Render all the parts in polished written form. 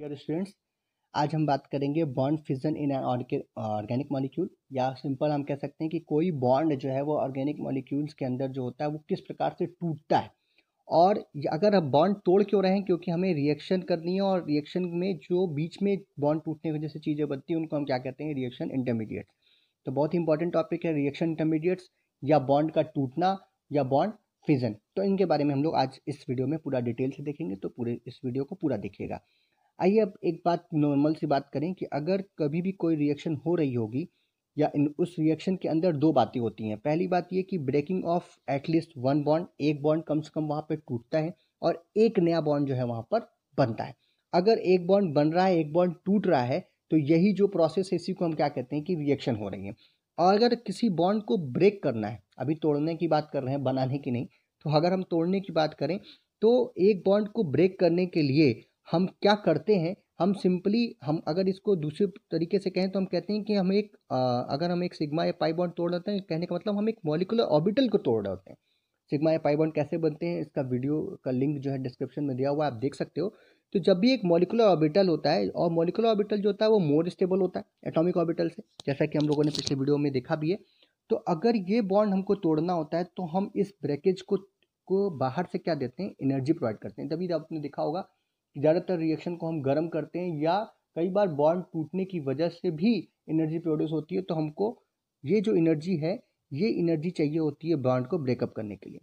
Dear students, आज हम बात करेंगे bond fission in an organic molecule, या सिंपल हम कह सकते हैं कि कोई बॉन्ड जो है वो ऑर्गेनिक मॉलिक्यूल्स के अंदर जो होता है वो किस प्रकार से टूटता है। और अगर हम बॉन्ड तोड़ क्यों रहे हैं, क्योंकि हमें रिएक्शन करनी है और रिएक्शन में जो बीच में बॉन्ड टूटने की वजह से चीज़ें बनती हैं उनको हम क्या कहते हैं, रिएक्शन इंटरमीडिएट। तो बहुत ही इंपॉर्टेंट टॉपिक है रिएक्शन इंटरमीडिएट्स, या बॉन्ड का टूटना, या बॉन्ड फिजन। तो इनके बारे में हम लोग आज इस वीडियो में पूरा डिटेल से देखेंगे, तो पूरे इस वीडियो को पूरा देखिएगा। आइए अब एक बात नॉर्मल सी बात करें कि अगर कभी भी कोई रिएक्शन हो रही होगी या उस रिएक्शन के अंदर दो बातें होती हैं। पहली बात ये कि breaking of at least one bond, एक बॉन्ड कम से कम वहाँ पे टूटता है और एक नया बॉन्ड जो है वहाँ पर बनता है। अगर एक बॉन्ड बन रहा है, एक बॉन्ड टूट रहा है, तो यही जो प्रोसेस है इसी को हम क्या कहते हैं कि रिएक्शन हो रही है। और अगर किसी बॉन्ड को ब्रेक करना है, अभी तोड़ने की बात कर रहे हैं, बनाने की नहीं, तो अगर हम तोड़ने की बात करें तो एक बॉन्ड को ब्रेक करने के लिए हम क्या करते हैं, हम सिंपली हम अगर इसको दूसरे तरीके से कहें तो हम कहते हैं कि हम अगर हम एक सिग्मा या पाई बॉन्ड तोड़ देते हैं, कहने का मतलब हम एक मॉलिक्यूलर ऑर्बिटल को तोड़ रहे होते हैं। सिग्मा या पाई बॉन्ड कैसे बनते हैं, इसका वीडियो का लिंक जो है डिस्क्रिप्शन में दिया हुआ है, आप देख सकते हो। तो जब भी एक मॉलिक्यूलर ऑर्बिटल होता है, और मॉलिक्यूलर ऑर्बिटल जो होता है वो मोर स्टेबल होता है एटॉमिक ऑर्बिटल से, जैसा कि हम लोगों ने पिछले वीडियो में देखा भी है। तो अगर ये बॉन्ड हमको तोड़ना होता है तो हम इस ब्रेकेज को बाहर से क्या देते हैं, एनर्जी प्रोवाइड करते हैं। तभी आपने देखा होगा कि ज़्यादातर रिएक्शन को हम गर्म करते हैं, या कई बार बॉन्ड टूटने की वजह से भी एनर्जी प्रोड्यूस होती है। तो हमको ये जो एनर्जी है, ये एनर्जी चाहिए होती है बॉन्ड को ब्रेकअप करने के लिए।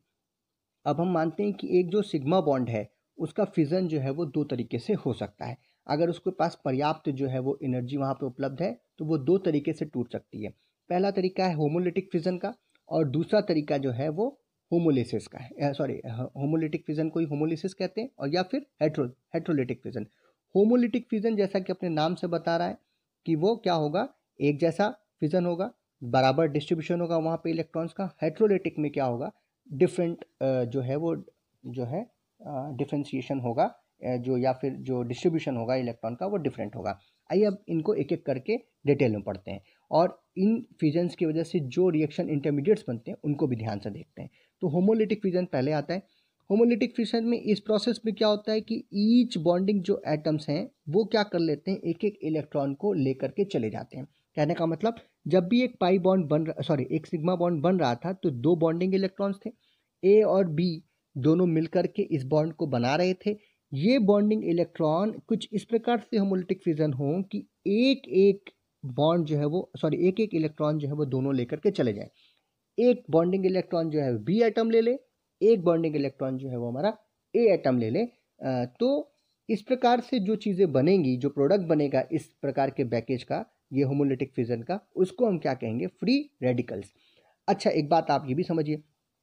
अब हम मानते हैं कि एक जो सिग्मा बॉन्ड है उसका फिजन जो है वो दो तरीके से हो सकता है। अगर उसके पास पर्याप्त जो है वो एनर्जी वहाँ पे उपलब्ध है तो वो दो तरीके से टूट सकती है। पहला तरीका है होमोलिटिक फिजन का, और दूसरा तरीका जो है वो होमोलिसिस का है। सॉरी, होमोलिटिक फिजन को ही होमोलिसिस कहते हैं, और या फिर हेट्रोलिटिक फिजन। होमोलिटिक फिजन जैसा कि अपने नाम से बता रहा है कि वो क्या होगा, एक जैसा फिजन होगा, बराबर डिस्ट्रीब्यूशन होगा वहाँ पे इलेक्ट्रॉन्स का। हेट्रोलिटिक में क्या होगा, डिफरेंट जो है वो जो है डिफ्रेंसिएशन होगा, जो या फिर जो डिस्ट्रीब्यूशन होगा इलेक्ट्रॉन का वो डिफरेंट होगा। आइए अब इनको एक एक करके डिटेल में पढ़ते हैं, और इन फिजन्स की वजह से जो रिएक्शन इंटरमीडिएट्स बनते हैं उनको भी ध्यान से देखते हैं। तो होमोलिटिक फिजन पहले आता है। होमोलिटिक फिजन में इस प्रोसेस में क्या होता है कि ईच बॉन्डिंग जो एटम्स हैं वो क्या कर लेते हैं, एक एक इलेक्ट्रॉन को लेकर के चले जाते हैं। कहने का मतलब, जब भी एक पाई बॉन्ड एक सिग्मा बॉन्ड बन रहा था तो दो बॉन्डिंग इलेक्ट्रॉन्स थे, ए और बी दोनों मिलकर के इस बॉन्ड को बना रहे थे। ये बॉन्डिंग इलेक्ट्रॉन कुछ इस प्रकार से होमोलिटिक फिजन हो कि एक एक बॉन्ड जो है वो एक एक इलेक्ट्रॉन जो है वो दोनों लेकर के चले जाए। एक बॉन्डिंग इलेक्ट्रॉन जो है बी एटम ले ले, एक बॉन्डिंग इलेक्ट्रॉन जो है वो हमारा ए एटम ले ले। तो इस प्रकार से जो चीज़ें बनेंगी, जो प्रोडक्ट बनेगा इस प्रकार के पैकेज का, ये होमोलिटिक फिजन का, उसको हम क्या कहेंगे, फ्री रेडिकल्स। अच्छा, एक बात आप ये भी समझिए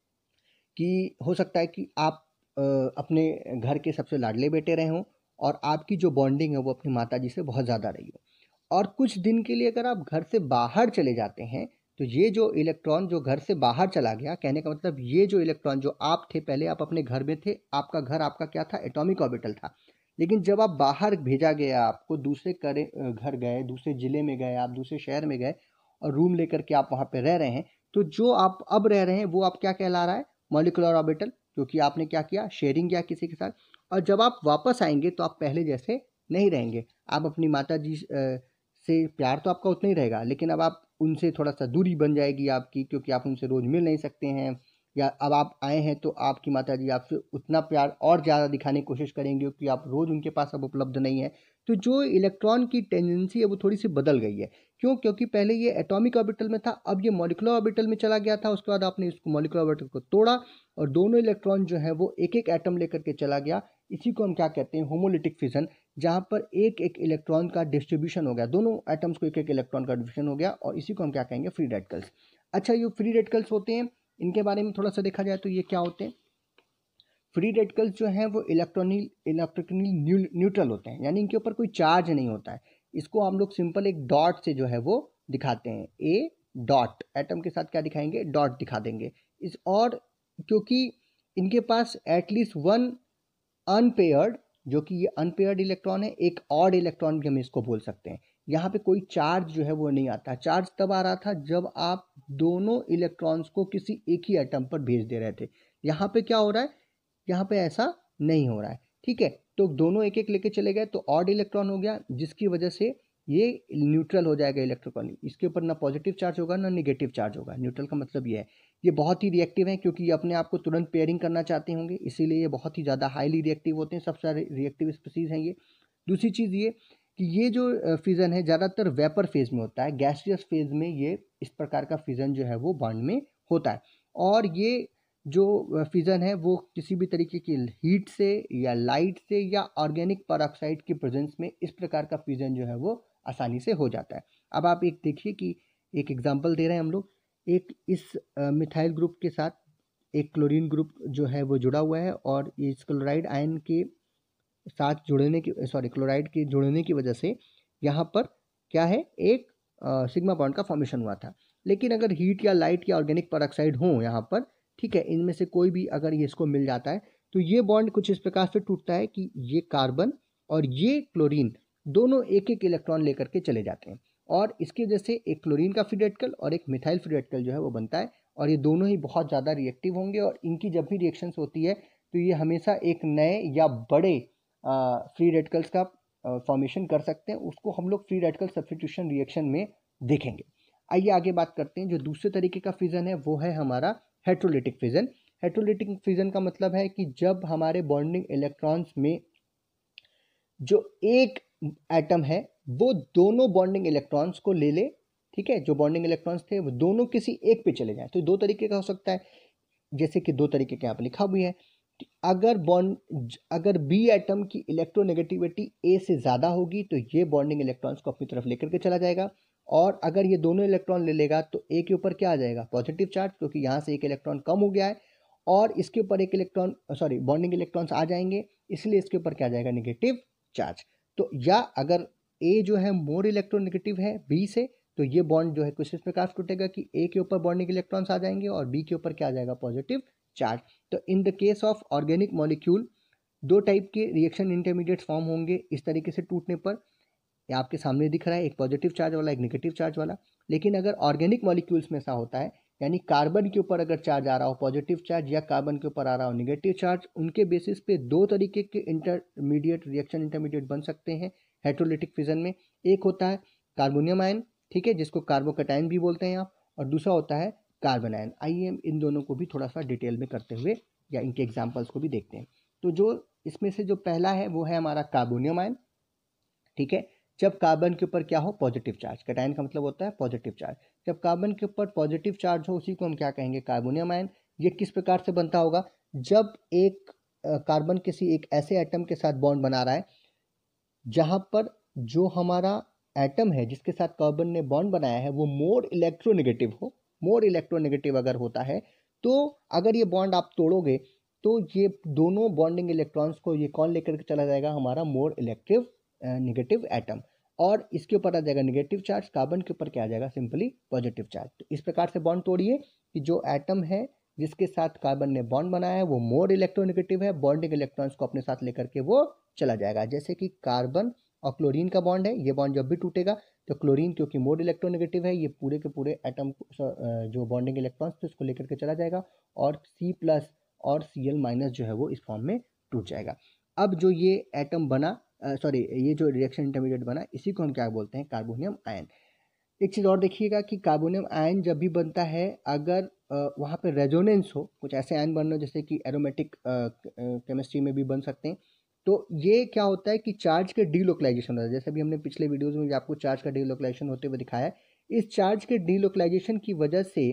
कि हो सकता है कि आप अपने घर के सबसे लाडले बेटे रहे हों, और आपकी जो बॉन्डिंग है वो अपनी माता जी से बहुत ज़्यादा रही हो, और कुछ दिन के लिए अगर आप घर से बाहर चले जाते हैं तो ये जो इलेक्ट्रॉन जो घर से बाहर चला गया, कहने का मतलब ये जो इलेक्ट्रॉन जो आप थे, पहले आप अपने घर में थे, आपका घर आपका क्या था, एटॉमिक ऑर्बिटल था। लेकिन जब आप बाहर भेजा गया, आपको दूसरे घर गए, दूसरे ज़िले में गए, आप दूसरे शहर में गए और रूम लेकर के आप वहाँ पे रह रहे हैं, तो जो आप अब रह रहे हैं वो आप क्या कहला रहा है, मॉलिक्यूलर ऑर्बिटल, क्योंकि आपने क्या किया, शेयरिंग किया किसी के साथ। और जब आप वापस आएंगे तो आप पहले जैसे नहीं रहेंगे। आप अपनी माता जी से प्यार तो आपका उतना ही रहेगा, लेकिन अब आप उनसे थोड़ा सा दूरी बन जाएगी आपकी, क्योंकि आप उनसे रोज़ मिल नहीं सकते हैं। या अब आप आए हैं तो आपकी माता जी आपसे उतना प्यार और ज़्यादा दिखाने की कोशिश करेंगे, क्योंकि आप रोज़ उनके पास अब उपलब्ध नहीं है। तो जो इलेक्ट्रॉन की टेंडेंसी है वो थोड़ी सी बदल गई है। क्यों? क्योंकि पहले ये एटॉमिक ऑर्बिटल में था, अब ये मॉलिक्यूलर ऑर्बिटल में चला गया था। उसके बाद आपने इसको मॉलिक्यूलर ऑर्बिटल को तोड़ा और दोनों इलेक्ट्रॉन जो है वो एक एक एटम लेकर के चला गया। इसी को हम क्या कहते हैं, होमोलिटिक फिजन, जहाँ पर एक एक इलेक्ट्रॉन का डिस्ट्रीब्यूशन हो गया, दोनों एटम्स को एक एक इलेक्ट्रॉन का डिस्ट्रीब्यूशन हो गया, और इसी को हम क्या कहेंगे, फ्री रेडिकल्स। अच्छा, ये फ्री रेडिकल्स होते हैं, इनके बारे में थोड़ा सा देखा जाए तो ये क्या होते हैं। फ्री रेडिकल्स जो हैं वो इलेक्ट्रिकली न्यूट्रल होते हैं, यानी इनके ऊपर कोई चार्ज नहीं होता है। इसको हम लोग सिंपल एक डॉट से जो है वो दिखाते हैं, ए डॉट, एटम के साथ क्या दिखाएंगे, डॉट दिखा देंगे इस। और क्योंकि इनके पास एटलीस्ट वन अनपेयर्ड, जो कि ये अनपेयर्ड इलेक्ट्रॉन है, एक ऑड इलेक्ट्रॉन भी हम इसको बोल सकते हैं। यहाँ पे कोई चार्ज जो है वो नहीं आता। चार्ज तब आ रहा था जब आप दोनों इलेक्ट्रॉन्स को किसी एक ही एटम पर भेज दे रहे थे। यहाँ पे क्या हो रहा है, यहाँ पे ऐसा नहीं हो रहा है। ठीक है, तो दोनों एक एक लेके चले गए तो ऑड इलेक्ट्रॉन हो गया, जिसकी वजह से ये न्यूट्रल हो जाएगा इलेक्ट्रोकॉनिक। इसके ऊपर ना पॉजिटिव चार्ज होगा ना निगेटिव चार्ज होगा। न्यूट्रल का मतलब ये है, ये बहुत ही रिएक्टिव है क्योंकि ये अपने आप को तुरंत पेयरिंग करना चाहते होंगे, इसीलिए ये बहुत ही ज़्यादा हाईली रिएक्टिव होते हैं, सबसे सारे रिएक्टिव स्पीसीज हैं ये। दूसरी चीज़ ये कि ये जो फिजन है ज़्यादातर वेपर फेज में होता है, गैसियस फेज में ये इस प्रकार का फिजन जो है वो बॉन्ड में होता है। और ये जो फिजन है वो किसी भी तरीके की हीट से या लाइट से या ऑर्गेनिक पेरोक्साइड की प्रेजेंस में इस प्रकार का फिजन जो है वो आसानी से हो जाता है। अब आप एक देखिए कि एक एग्जांपल दे रहे हैं हम लोग, एक इस मिथाइल ग्रुप के साथ एक क्लोरीन ग्रुप जो है वो जुड़ा हुआ है, और इस क्लोराइड आयन के साथ जुड़ने की क्लोराइड के जुड़ने की वजह से यहाँ पर क्या है, एक सिग्मा बॉन्ड का फॉर्मेशन हुआ था। लेकिन अगर हीट या लाइट या ऑर्गेनिक पेरोक्साइड हो यहाँ पर, ठीक है, इनमें से कोई भी अगर ये इसको मिल जाता है तो ये बॉन्ड कुछ इस प्रकार से टूटता है कि ये कार्बन और ये क्लोरीन दोनों एक एक इलेक्ट्रॉन लेकर के चले जाते हैं, और इसकी वजह से एक क्लोरीन का फ्री रेडिकल और एक मिथाइल फ्री रेडिकल जो है वो बनता है, और ये दोनों ही बहुत ज़्यादा रिएक्टिव होंगे, और इनकी जब भी रिएक्शंस होती है तो ये हमेशा एक नए या बड़े फ्री रेडिकल्स का फॉर्मेशन कर सकते हैं। उसको हम लोग फ्री रेडिकल सब्स्टिट्यूशन रिएक्शन में देखेंगे। आइए आगे बात करते हैं। जो दूसरे तरीके का फिजन है वो है हमारा हेट्रोलिटिक फिजन। हेट्रोलिटिक फिजन का मतलब है कि जब हमारे बॉन्डिंग इलेक्ट्रॉन्स में जो एक एटम है वो दोनों बॉन्डिंग इलेक्ट्रॉन्स को ले ले, ठीक है, जो बॉन्डिंग इलेक्ट्रॉन्स थे वो दोनों किसी एक पे चले जाएं। तो दो तरीके का हो सकता है, जैसे कि दो तरीके के यहाँ पर लिखा हुआ है। अगर बी एटम की इलेक्ट्रोनेगेटिविटी ए से ज़्यादा होगी तो ये बॉन्डिंग इलेक्ट्रॉन्स को अपनी तरफ लेकर के चला जाएगा, और अगर ये दोनों इलेक्ट्रॉन ले लेगा तो ए के ऊपर क्या आ जाएगा, पॉजिटिव चार्ज, क्योंकि यहाँ से एक इलेक्ट्रॉन कम हो गया है, और इसके ऊपर एक इलेक्ट्रॉन बॉन्डिंग इलेक्ट्रॉन्स आ जाएंगे, इसलिए इसके ऊपर क्या आ जाएगा, नेगेटिव चार्ज। तो या अगर ए जो है मोर इलेक्ट्रोनेगेटिव है बी से, तो ये बॉन्ड जो है कुछ इस प्रकार से टूटेगा कि ए के ऊपर बॉन्डिंग इलेक्ट्रॉन्स आ जाएंगे और बी के ऊपर क्या आ जाएगा, पॉजिटिव चार्ज। तो in the case of organic molecule दो टाइप के रिएक्शन इंटरमीडिएट फॉर्म होंगे इस तरीके से टूटने पर। ये आपके सामने दिख रहा है, एक पॉजिटिव चार्ज वाला एक नेगेटिव चार्ज वाला। लेकिन अगर ऑर्गेनिक मॉलिक्यूल्स में ऐसा होता है, यानी कार्बन के ऊपर अगर चार्ज आ रहा हो पॉजिटिव चार्ज या कार्बन के ऊपर आ रहा हो नेगेटिव चार्ज, उनके बेसिस पे दो तरीके के इंटरमीडिएट रिएक्शन इंटरमीडिएट बन सकते हैं हेट्रोलिटिक फिजन में। एक होता है कार्बोनियम आयन, ठीक है, जिसको कार्बोकैटायन भी बोलते हैं आप, और दूसरा होता है कार्बन आयन। आइए हम इन दोनों को भी थोड़ा सा डिटेल में करते हुए या इनके एग्जाम्पल्स को भी देखते हैं। तो जो इसमें से जो पहला है वो है हमारा कार्बोनियम आयन, ठीक है। जब कार्बन के ऊपर क्या हो, पॉजिटिव चार्ज, कैटायन का मतलब होता है पॉजिटिव चार्ज। जब कार्बन के ऊपर पॉजिटिव चार्ज हो उसी को हम क्या कहेंगे, कार्बोनियम आयन। ये किस प्रकार से बनता होगा, जब एक कार्बन किसी एक ऐसे एटम के साथ बॉन्ड बना रहा है जहां पर जो हमारा एटम है जिसके साथ कार्बन ने बॉन्ड बनाया है वो मोर इलेक्ट्रोनेगेटिव हो। मोर इलेक्ट्रोनेगेटिव अगर होता है तो अगर ये बॉन्ड आप तोड़ोगे तो ये दोनों बॉन्डिंग इलेक्ट्रॉन्स को ये कौन लेकर के चला जाएगा, हमारा मोर इलेक्ट्रिव नेगेटिव एटम, और इसके ऊपर आ जाएगा नेगेटिव चार्ज, कार्बन के ऊपर क्या आ जाएगा, सिंपली पॉजिटिव चार्ज। तो इस प्रकार से बॉन्ड तोड़िए कि जो एटम है जिसके साथ कार्बन ने बॉन्ड बनाया है वो मोर इलेक्ट्रोनेगेटिव है, बॉन्डिंग इलेक्ट्रॉन्स को अपने साथ लेकर के वो चला जाएगा। जैसे कि कार्बन और क्लोरीन का बॉन्ड है, ये बॉन्ड जब भी टूटेगा तो क्लोरीन क्योंकि मोर इलेक्ट्रोनेगेटिव है, ये पूरे के पूरे एटम जो बॉन्डिंग इलेक्ट्रॉन्स थे उसको लेकर के चला जाएगा, और C+ और Cl- जो है वो इस फॉर्म में टूट जाएगा। अब जो ये एटम बना, ये जो रिएक्शन इंटरमीडिएट बना, इसी को हम क्या बोलते हैं, कार्बोनियम आयन। एक चीज़ और देखिएगा कि कार्बोनियम आयन जब भी बनता है अगर वहाँ पे रेजोनेंस हो, कुछ ऐसे आयन बनना जैसे कि एरोमेटिक केमिस्ट्री में भी बन सकते हैं, तो ये क्या होता है कि चार्ज के डीलोकलाइजेशन होता है। जैसे अभी हमने पिछले वीडियोज़ में भी आपको चार्ज का डीलोकलाइजेशन होते हुए दिखाया है। इस चार्ज के डीलोकलाइजेशन की वजह से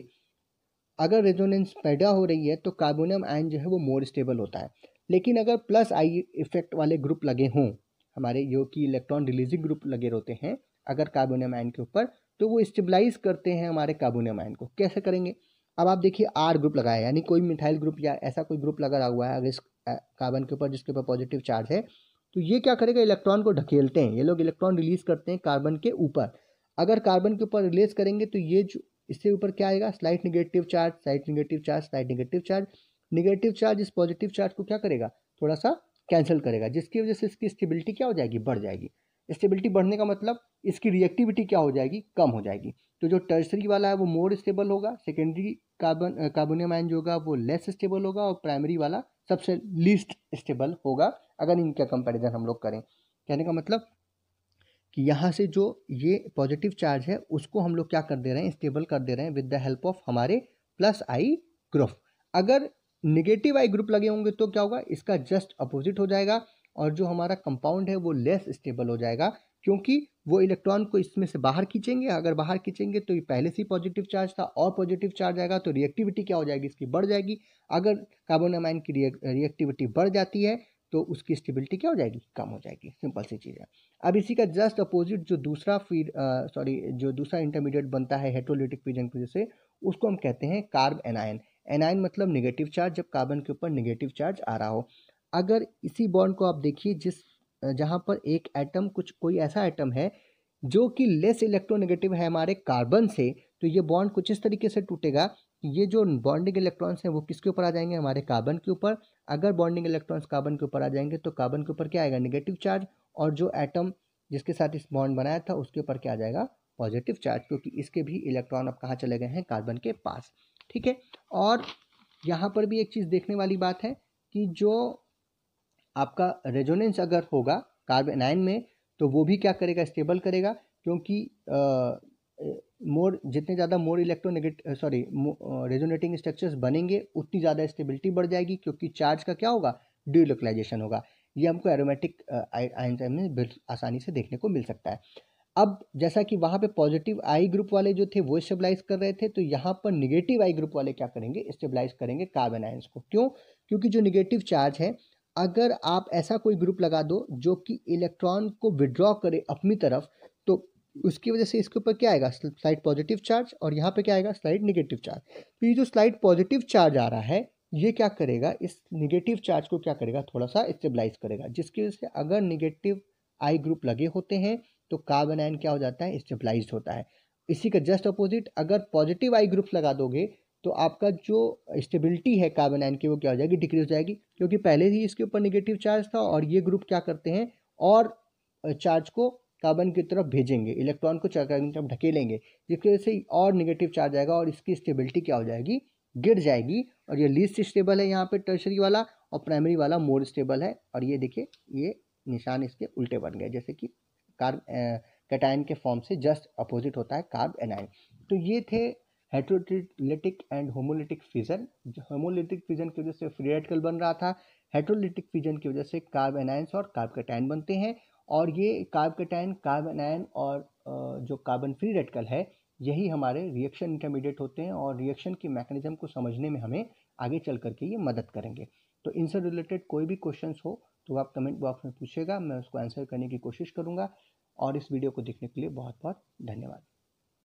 अगर रेजोनेंस पैदा हो रही है तो कार्बोनियम आयन जो है वो मोर स्टेबल होता है। लेकिन अगर प्लस आई इफेक्ट वाले ग्रुप लगे हों, हमारे जो कि इलेक्ट्रॉन रिलीजिंग ग्रुप लगे होते हैं अगर कार्बोनियम आयन के ऊपर, तो वो स्टेबलाइज करते हैं हमारे कार्बोनियम आयन को। कैसे करेंगे, अब आप देखिए आर ग्रुप लगाया है, यानी कोई मिथाइल ग्रुप या ऐसा कोई ग्रुप लगा हुआ है अगर इस कार्बन के ऊपर जिसके ऊपर पॉजिटिव चार्ज है, तो ये क्या करेगा, इलेक्ट्रॉन को ढकेलते हैं, ये लोग इलेक्ट्रॉन रिलीज करते हैं कार्बन के ऊपर। अगर कार्बन के ऊपर रिलीज करेंगे तो ये जो इससे ऊपर क्या आएगा, slight negative charge, slight negative charge, slight negative charge. Negative charge इस पॉजिटिव चार्ज को क्या करेगा, थोड़ा सा कैंसिल करेगा, जिसकी वजह से इसकी स्टेबिलिटी क्या हो जाएगी, बढ़ जाएगी। स्टेबिलिटी बढ़ने का मतलब इसकी रिएक्टिविटी क्या हो जाएगी, कम हो जाएगी। तो जो टर्सरी वाला है वो मोर स्टेबल होगा, सेकेंडरी कार्बोनियम आयन जो होगा वो लेस स्टेबल होगा, और प्राइमरी वाला सबसे लीस्ट स्टेबल होगा अगर इनका कंपैरिजन हम लोग करें। कहने का मतलब कि यहाँ से जो ये पॉजिटिव चार्ज है उसको हम लोग क्या कर दे रहे हैं, स्टेबल कर दे रहे हैं विद द हेल्प ऑफ हमारे प्लस आई ग्रुप। अगर नेगेटिव आई ग्रुप लगे होंगे तो क्या होगा, इसका जस्ट अपोजिट हो जाएगा और जो हमारा कंपाउंड है वो लेस स्टेबल हो जाएगा, क्योंकि वो इलेक्ट्रॉन को इसमें से बाहर खींचेंगे। अगर बाहर खींचेंगे तो ये पहले से ही पॉजिटिव चार्ज था और पॉजिटिव चार्ज आएगा तो रिएक्टिविटी क्या हो जाएगी, इसकी बढ़ जाएगी। अगर कार्बोनामाइन की रिएक्टिविटी बढ़ जाती है तो उसकी स्टेबिलिटी क्या हो जाएगी, कम हो जाएगी। सिंपल सी चीज़ है। अब इसी का जस्ट अपोजिट जो दूसरा जो दूसरा इंटरमीडिएट बनता है हेटेरोलिटिक फिजन की वजह से, उसको हम कहते हैं कार्ब एनायन। एनायन मतलब नेगेटिव चार्ज, जब कार्बन के ऊपर नेगेटिव चार्ज आ रहा हो। अगर इसी बॉन्ड को आप देखिए जहाँ पर एक एटम कोई ऐसा एटम है जो कि लेस इलेक्ट्रोनेगेटिव है हमारे कार्बन से, तो ये बॉन्ड कुछ इस तरीके से टूटेगा कि ये जो बॉन्डिंग इलेक्ट्रॉन्स हैं वो किसके ऊपर आ जाएंगे, हमारे कार्बन के ऊपर। अगर बॉन्डिंग इलेक्ट्रॉन्स कार्बन के ऊपर आ जाएंगे तो कार्बन के ऊपर क्या आएगा, नेगेटिव चार्ज, और जो एटम जिसके साथ इस बॉन्ड बनाया था उसके ऊपर क्या आ जाएगा, पॉजिटिव चार्ज, क्योंकि इसके भी इलेक्ट्रॉन अब कहाँ चले गए हैं, कार्बन के पास। ठीक है। और यहाँ पर भी एक चीज़ देखने वाली बात है कि जो आपका रेजोनेंस अगर होगा कार्बन आयन में तो वो भी क्या करेगा, स्टेबल करेगा, क्योंकि जितने ज़्यादा मोर रेजोनेटिंग स्ट्रक्चर्स बनेंगे उतनी ज़्यादा स्टेबिलिटी बढ़ जाएगी, क्योंकि चार्ज का क्या होगा, डीलोकलाइजेशन होगा। ये हमको एरोमेटिक आयन में आसानी से देखने को मिल सकता है। अब जैसा कि वहाँ पे पॉजिटिव आई ग्रुप वाले जो थे वो स्टेबलाइज कर रहे थे, तो यहाँ पर निगेटिव आई ग्रुप वाले क्या करेंगे, स्टेबलाइज करेंगे कार्बन आयंस को। क्यों? क्योंकि जो निगेटिव चार्ज है, अगर आप ऐसा कोई ग्रुप लगा दो जो कि इलेक्ट्रॉन को विड्रॉ करे अपनी तरफ, तो उसकी वजह से इसके ऊपर क्या आएगा, स्लाइड पॉजिटिव चार्ज, और यहाँ पे क्या आएगा, स्लाइड निगेटिव चार्ज। तो ये जो स्लाइड पॉजिटिव चार्ज आ रहा है ये क्या करेगा, इस निगेटिव चार्ज को क्या करेगा, थोड़ा सा स्टेबलाइज करेगा, जिसकी वजह से अगर निगेटिव आई ग्रुप लगे होते हैं तो कार्बन आयन क्या हो जाता है, स्टेबलाइज होता है। इसी का जस्ट अपोजिट अगर पॉजिटिव आई ग्रुप लगा दोगे तो आपका जो स्टेबिलिटी है कार्बन आयन की वो क्या हो जाएगी, डिक्रीज हो जाएगी, क्योंकि पहले ही इसके ऊपर नेगेटिव चार्ज था और ये ग्रुप क्या करते हैं, और चार्ज को कार्बन की तरफ भेजेंगे, इलेक्ट्रॉन को कार्बन की तरफ ढकेलेंगे, जिसकी वजह से और नेगेटिव चार्ज आएगा और इसकी स्टेबिलिटी क्या हो जाएगी, गिर जाएगी। और ये लीस्ट स्टेबल है यहाँ पे टर्शरी वाला, और प्राइमरी वाला मोर स्टेबल है। और ये देखिए ये निशान इसके उल्टे बन गए, जैसे कि कैटायन के फॉर्म से जस्ट अपोजिट होता है कार्ब एनायन। तो ये थे heterolytic and homolytic fission. Homolytic fission की वजह से फ्री रेडिकल बन रहा था, हेटेरोलिटिक फिजन की वजह से कार्ब एनायंस और कार्ब कैटायन बनते हैं। और ये कार्ब कैटायन, कार्ब एनायन और जो कार्बन फ्री रेडिकल है, यही हमारे रिएक्शन इंटरमीडिएट होते हैं और रिएक्शन की मैकेनिज्म को समझने में हमें आगे चल करके ये मदद करेंगे। तो इनसे रिलेटेड कोई भी क्वेश्चंस हो तो आप कमेंट बॉक्स में पूछेगा, मैं उसको आंसर करने की कोशिश करूँगा। और इस वीडियो को देखने के लिए बहुत बहुत धन्यवाद।